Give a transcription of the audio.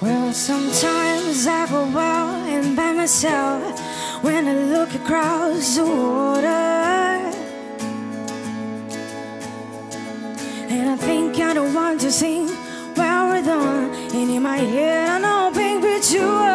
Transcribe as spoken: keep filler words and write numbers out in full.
Well, sometimes I go out and by myself when I look across the water, and I think I don't want to sing while we're done. And in my head I know a big picture.